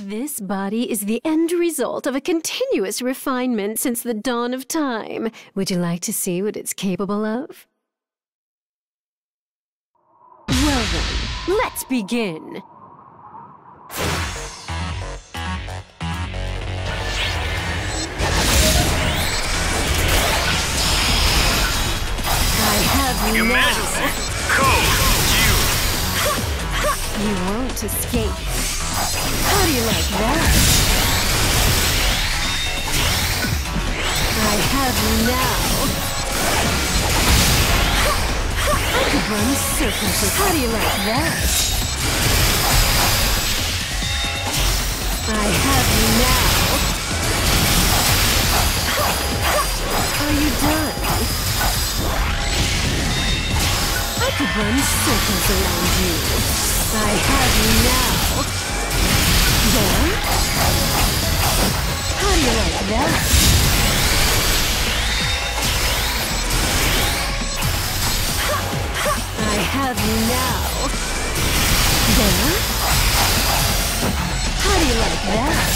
This body is the end result of a continuous refinement since the dawn of time. Would you like to see what it's capable of? Well then, let's begin! I have you now! You won't escape. How do you like that? I have you now. I could run circles with. How do you like that? I have you now. Are you done? I could run circles around you. I have you now. There? How do you like that? I have you now. There? How do you like that?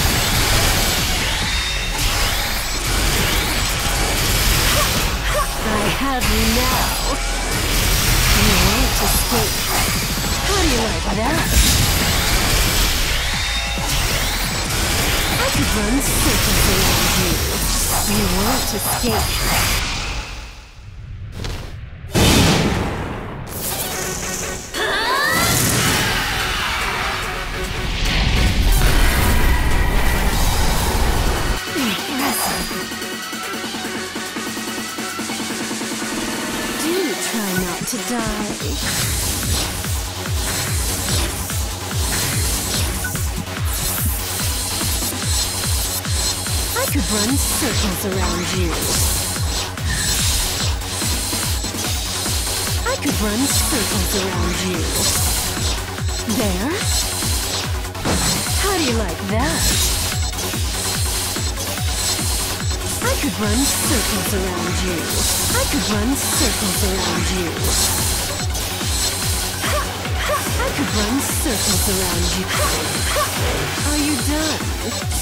I have you now. You won't escape. How do you like that? I could run circles around you. You won't escape. Impressive. Do try not to die. I could run circles around you. I could run circles around you. There? How do you like that? I could run circles around you. I could run circles around you. I could run circles around you. Are you done?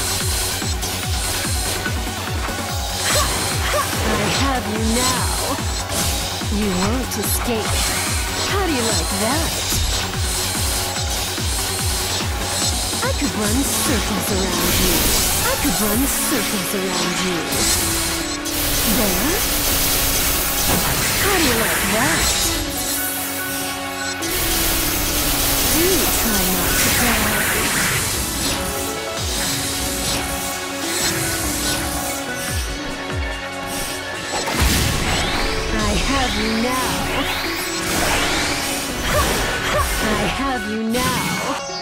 I have you now. You won't escape. How do you like that? I could run circles around you. I could run circles around you. There? How do you like that? Do try not to die. I have you now. I have you now.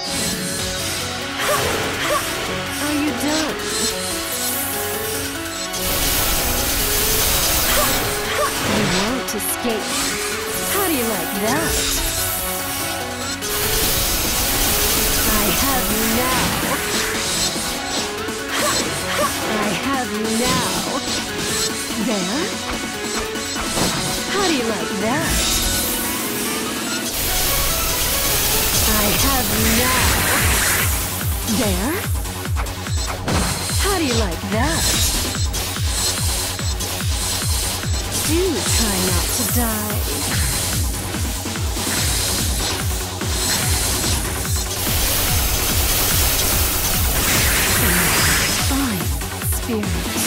Are you done? You won't escape. How do you like that? I have you now. I have you now. There? How do you like that? I have you now. There? How do you like that? Do try not to die. Fine, spirit.